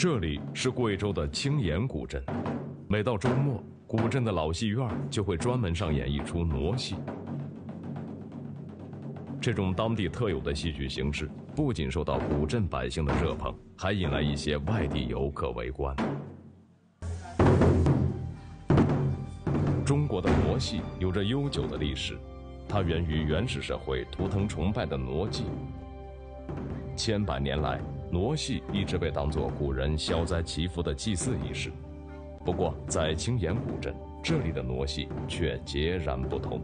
这里是贵州的青岩古镇，每到周末，古镇的老戏院就会专门上演一出傩戏。这种当地特有的戏剧形式，不仅受到古镇百姓的热捧，还引来一些外地游客围观。中国的傩戏有着悠久的历史，它源于原始社会图腾崇拜的傩祭。千百年来，傩戏一直被当作古人消灾祈福的祭祀仪式。不过，在青岩古镇，这里的傩戏却截然不同。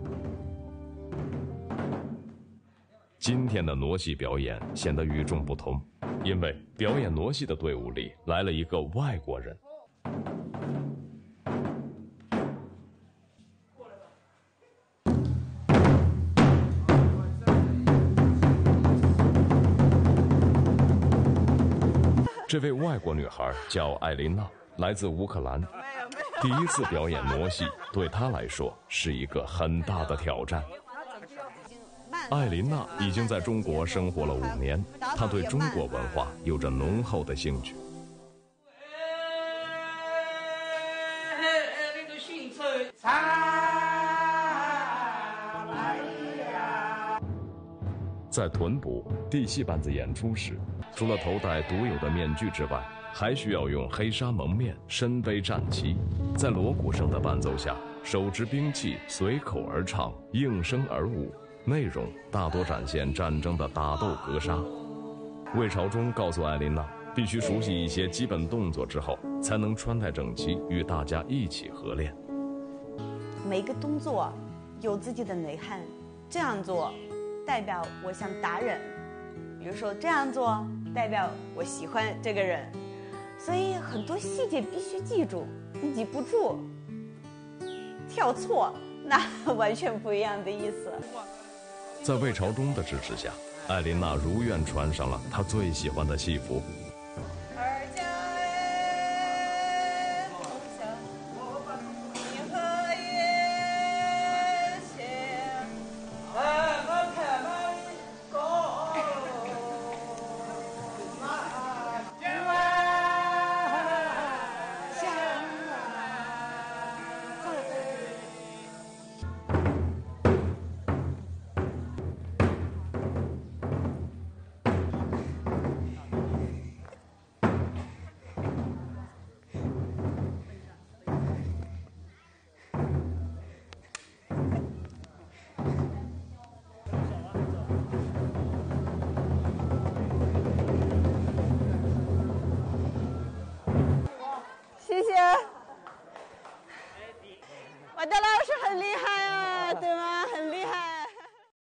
今天的傩戏表演显得与众不同，因为表演傩戏的队伍里来了一个外国人。这位外国女孩叫艾琳娜，来自乌克兰。第一次表演傩戏，对她来说是一个很大的挑战。艾琳娜已经在中国生活了5年，她对中国文化有着浓厚的兴趣。在屯埔地戏班子演出时，除了头戴独有的面具之外，还需要用黑纱蒙面，身背战旗，在锣鼓声的伴奏下，手执兵器，随口而唱，应声而舞，内容大多展现战争的打斗格杀。魏朝忠告诉艾琳娜，必须熟悉一些基本动作之后，才能穿戴整齐，与大家一起合练。 每个动作有自己的内涵，这样做代表我想打人，比如说这样做代表我喜欢这个人，所以很多细节必须记住，你记不住，跳错那完全不一样的意思。 在魏朝忠的支持下，艾琳娜如愿穿上了她最喜欢的戏服。 谢谢。我的老师很厉害啊，对吗？很厉